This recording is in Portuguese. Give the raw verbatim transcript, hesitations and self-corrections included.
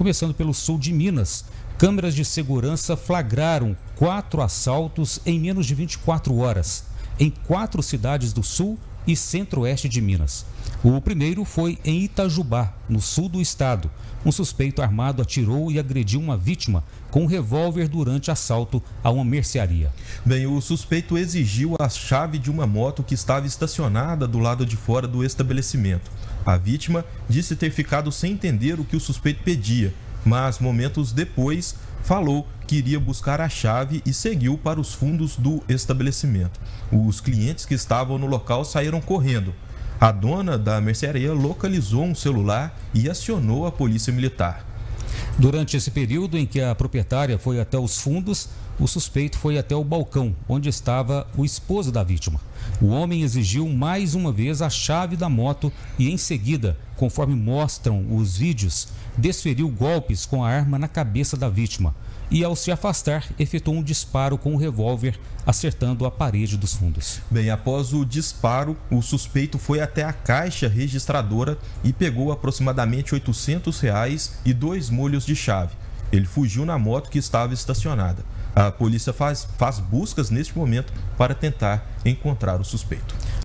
Começando pelo sul de Minas, câmeras de segurança flagraram quatro assaltos em menos de vinte e quatro horas, em quatro cidades do sul e centro-oeste de Minas. O primeiro foi em Itajubá, no sul do estado. Um suspeito armado atirou e agrediu uma vítima com um revólver durante assalto a uma mercearia. Bem, o suspeito exigiu a chave de uma moto que estava estacionada do lado de fora do estabelecimento. A vítima disse ter ficado sem entender o que o suspeito pedia, mas momentos depois falou que iria buscar a chave e seguiu para os fundos do estabelecimento. Os clientes que estavam no local saíram correndo. A dona da mercearia localizou um celular e acionou a polícia militar. Durante esse período em que a proprietária foi até os fundos, o suspeito foi até o balcão, onde estava o esposo da vítima. O homem exigiu mais uma vez a chave da moto e, em seguida, conforme mostram os vídeos, desferiu golpes com a arma na cabeça da vítima e, ao se afastar, efetuou um disparo com o revólver, acertando a parede dos fundos. Bem, após o disparo, o suspeito foi até a caixa registradora e pegou aproximadamente oitocentos reais e dois molhos de chave. Ele fugiu na moto que estava estacionada. A polícia faz, faz buscas neste momento para tentar encontrar o suspeito.